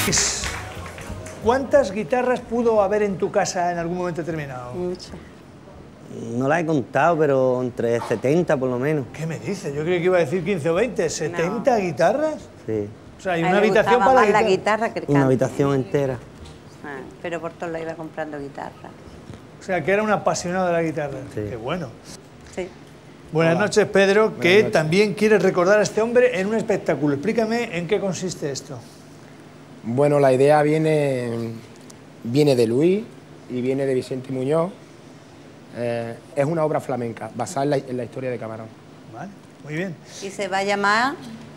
¿Cuántas guitarras pudo haber en tu casa en algún momento determinado? Muchas. No la he contado, pero entre 70 por lo menos. ¿Qué me dices? Yo creí que iba a decir 15 o 20. ¿70 guitarras? Sí. O sea, hay una habitación para la guitarra que el Una canto. habitación entera. Ah, pero por todo lo iba comprando guitarra. O sea, que era un apasionado de la guitarra. Sí. Qué bueno. Sí. Buenas noches, Pedro, que también quieres recordar a este hombre en un espectáculo. Explícame en qué consiste esto. Bueno, la idea viene de Luis y viene de Vicente Muñoz. Es una obra flamenca basada en la historia de Camarón. Vale, muy bien. Y se va a llamar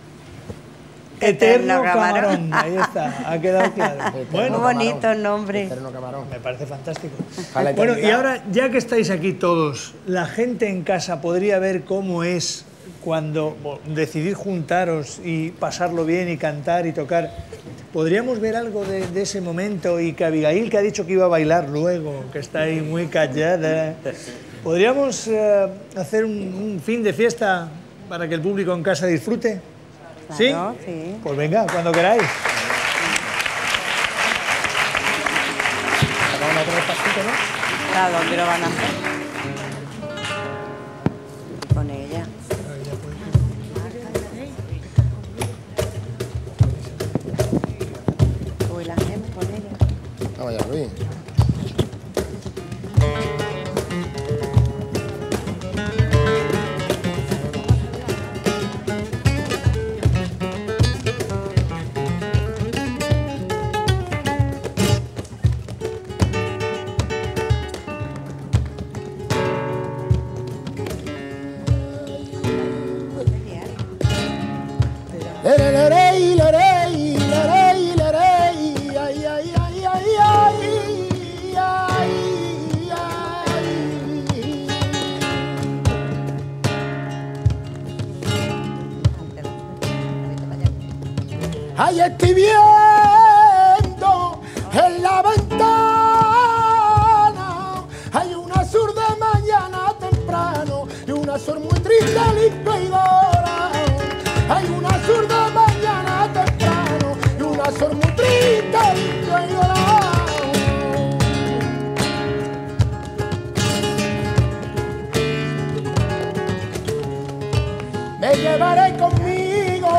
Eterno Camarón. Ahí está, ha quedado claro. Muy bonito el nombre. Eterno Camarón. Me parece fantástico. A la Bueno, y eternidad. ahora, ya que estáis aquí todos, la gente en casa podría ver cómo es cuando decidís juntaros y pasarlo bien y cantar y tocar. ¿Podríamos ver algo de ese momento? Y que Abigail, que ha dicho que iba a bailar luego, que está ahí muy callada. ¿Podríamos hacer un fin de fiesta para que el público en casa disfrute? Claro, ¿Sí? sí. Pues venga, cuando queráis. Vamos a tener pasito, ¿no? Claro, ¿dónde lo van a hacer? Con ella. Uy, la gente con ella. Vamos allá, Luis. Ahí estoy viendo en la ventana, hay un azul de mañana temprano y un azul muy triste, limpio y dorado. Hay un azul de mañana temprano y un azul muy triste, limpio y dorado. Me llevaré conmigo,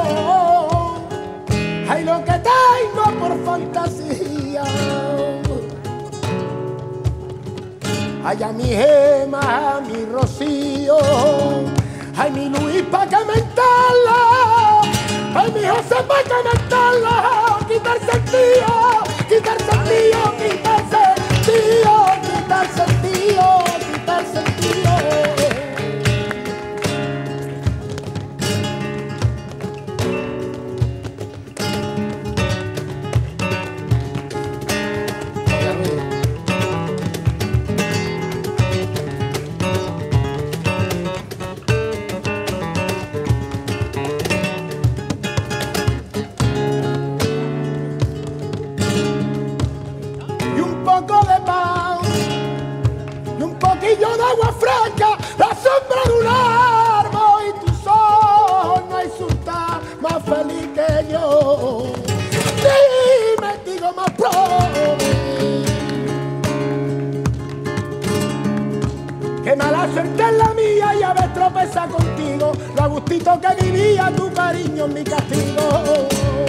ay, lo que tengo por fantasía. Ay, a mi Gema, a mi Rocío, ay, mi Luis pa' que me entala, ay, mi José pa' que me entala. Quitarse el tío, quitarse el tío, quitarse el tío, quitarse el tío, quitarse el tío. Y un poco de pan y un poquillo de agua fresca, la sombra de un árbol y tu sol no hay sultán más feliz que yo. Dime, digo más pobre, que mala suerte es la mía y a ver tropezar contigo, lo a gustito que vivía tu cariño en mi castigo.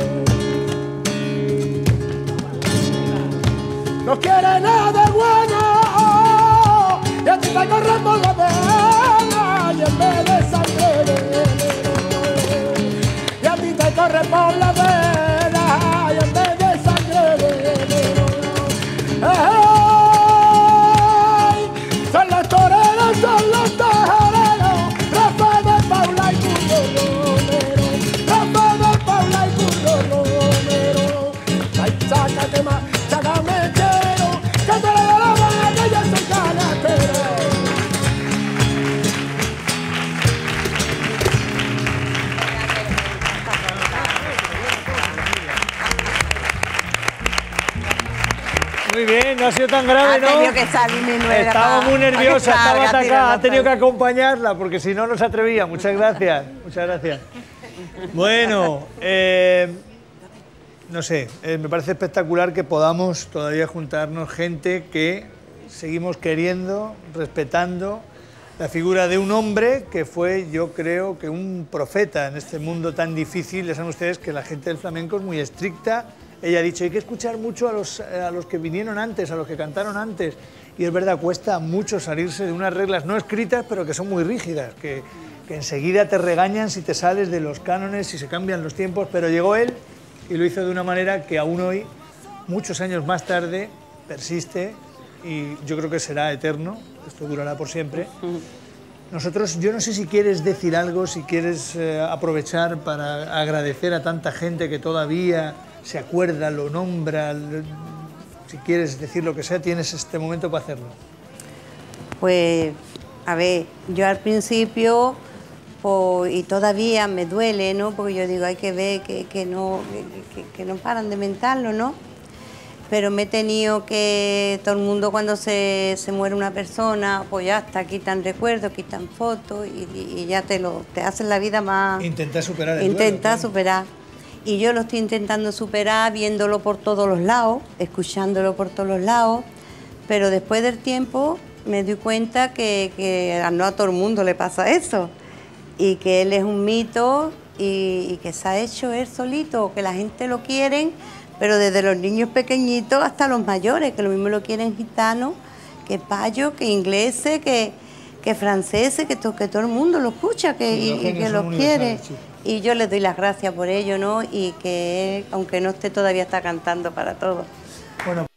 No quiere nada bueno y a ti te corre por la vena y en vez de sangre veneno. Y a ti te corre por la vena y en vez de sangre veneno. ¡Ay! Son los toreros, son los toreros, Rafa de Paula y Curro Romero, Rafa de Paula y Curro Romero. Ay, sácate más, sácame entero, que te la van que yo soy canastero. Muy bien, no ha sido tan grave, ¿no? Ha tenido que salir mi nuera. Estaba muy nerviosa, Claro, estaba que ha tirado atacada, ha tenido que la- acompañarla porque si no, no se atrevía. Muchas gracias, muchas gracias. Bueno, no sé, me parece espectacular que podamos todavía juntarnos gente que seguimos queriendo, respetando la figura de un hombre que fue, yo creo, que un profeta en este mundo tan difícil. Ya saben ustedes que la gente del flamenco es muy estricta. Ella ha dicho, hay que escuchar mucho a los que vinieron antes, a los que cantaron antes. Y es verdad, cuesta mucho salirse de unas reglas no escritas, pero que son muy rígidas, que enseguida te regañan si te sales de los cánones, si se cambian los tiempos. Pero llegó él y lo hizo de una manera que aún hoy, muchos años más tarde, persiste y yo creo que será eterno. Esto durará por siempre. Nosotros, yo no sé si quieres decir algo, si quieres aprovechar para agradecer a tanta gente que todavía se acuerda, lo nombra, si quieres decir lo que sea, tienes este momento para hacerlo. Pues, a ver, yo al principio, pues, y todavía me duele, ¿no? Porque yo digo, hay que ver que no paran de mentarlo, ¿no? Pero me he tenido que, todo el mundo cuando se muere una persona, pues ya está, quitan recuerdos, quitan fotos y ya te hacen la vida más... Intentar superar el duelo. Intentar superar. Y yo lo estoy intentando superar, viéndolo por todos los lados, escuchándolo por todos los lados, pero después del tiempo me doy cuenta que no a todo el mundo le pasa eso, y que él es un mito y que se ha hecho él solito, que la gente lo quiere, pero desde los niños pequeñitos hasta los mayores, que lo mismo lo quieren gitanos, que payos, que ingleses, que franceses, que todo el mundo lo escucha y que los quiere. Sí. Y yo les doy las gracias por ello, ¿no? Y que aunque no esté, todavía está cantando para todos. Bueno.